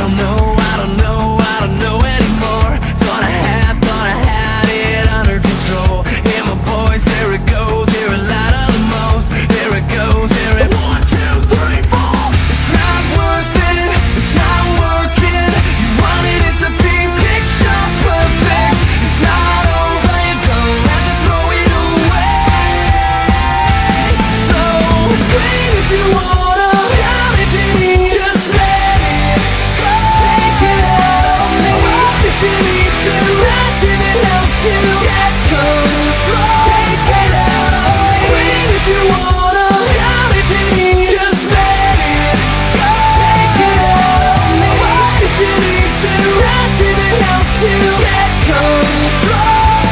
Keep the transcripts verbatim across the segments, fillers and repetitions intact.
don't know, I don't know, I don't know anymore. Thought I had, thought I had it under control. Hear my voice, here it goes, hear it louder than most. Here it goes, hear it. One, two, three, four. It's not worth it, it's not working. You wanted it to be picture perfect. It's not over, you don't have to throw it away. So scream if you wanna, shout if you need. Just let it go. Take it out on me if you need to. That's if it helps you get control. Take it out on me. Scream if you wanna, shout if you need. Just let it go. Take it out on me if you need to. That's if it helps you get control.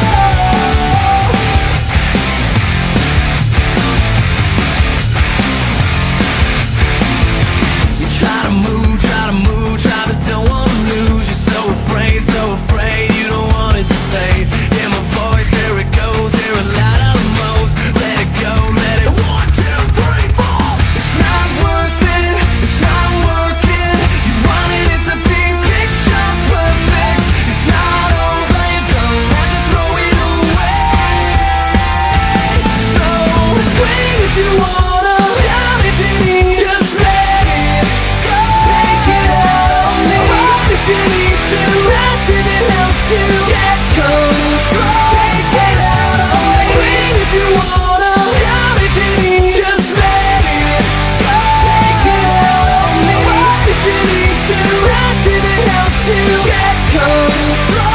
You try to move, try to move, try but don't wanna lose. You're so afraid, so afraid you don't want it to fade. Hear my voice, here it goes, hear it louder than most. Let it go, let it. One, two, three, four. It's not worth it, it's not working. You wanted it to be picture perfect. It's not over, you don't have to throw it away. So scream if you wanna, shout if you need. Just let it go. Take it out on me if you need to. That's if it helps you get control. Take it out on me. Scream if you wanna, shout if you need. Just let it go. Take it out on me if you need to. That's if it helps you get control.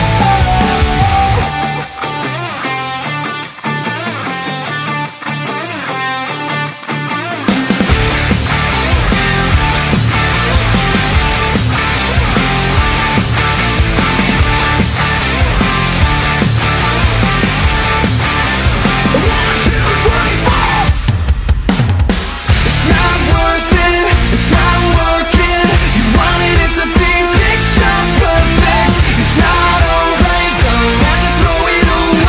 It's not worth it, it's not working. You wanted it to be picture perfect. It's not over, you don't have to throw it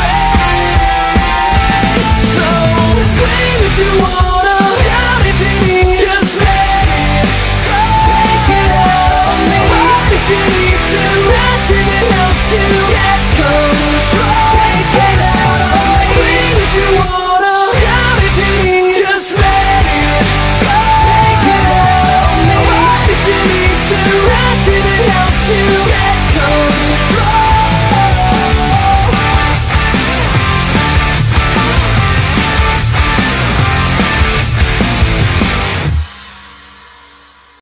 away. So scream if you wanna, shout if you need. Just let it go. Take it out on me if you need to. That's if it helps you get control. Take it out on me. Scream if you wanna, shout if you need. Just let it go. Take it out on me if you need to. That's if it helps you get control.